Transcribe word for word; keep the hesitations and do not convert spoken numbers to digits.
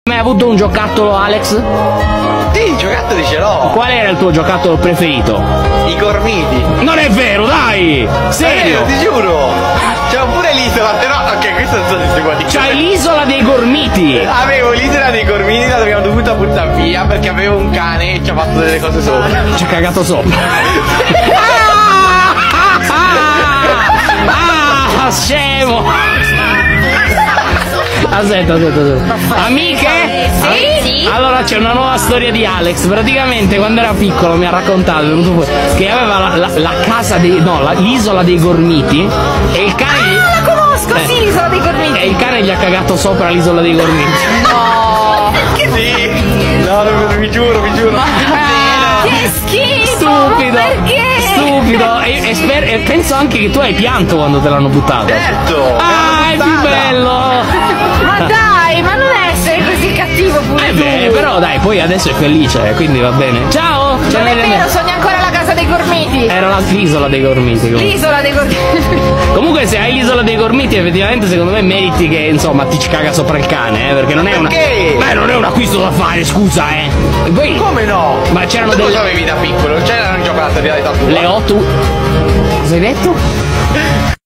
Hai avuto un giocattolo, Alex? Sì, giocattoli ce l'ho. Qual era il tuo giocattolo preferito? I gormiti. Non è vero, dai! Serio? Eh, ti giuro. C'è pure l'isola, però ok, questo non so se si può dire. C'hai l'isola dei gormiti. Avevo l'isola dei gormiti, la dobbiamo dovuta buttare via perché avevo un cane e ci ha fatto delle cose sopra. Ci ha cagato sopra. Ah, scemo! Aspetta, aspetta, aspetta. Amiche? Sì, sì. Allora c'è una nuova storia di Alex. Praticamente quando era piccolo mi ha raccontato, è venuto fuori, che aveva la, la, la casa dei. no, la, l'isola dei gormiti. E il cane. Ah, la conosco, eh, sì, l'isola dei gormiti. E il cane gli ha cagato sopra l'isola dei gormiti. No. Sì. No, no, vi giuro, vi giuro. Che schifo. Stupido. Ma perché? Stupido. E, e, sper- e penso anche che tu hai pianto quando te l'hanno buttato. Certo. Ah, è più bello. Ma dai, ma non essere così cattivo pure Eh tu. beh, però dai, poi adesso è felice, quindi va bene. Ciao! Non è vero, sogno ancora la casa dei gormiti. Era la- l'isola dei gormiti. Comunque. L'isola dei gormiti. Comunque se hai l'isola dei gormiti effettivamente secondo me meriti che insomma ti ci caga sopra il cane, eh, perché non è una. Perché? Beh, non è un acquisto da fare, scusa, eh. E poi. Come no? Ma c'erano tu delle. cosa avevi da piccolo? C'erano i giocattoli da tua? Le otto. Cosa hai detto?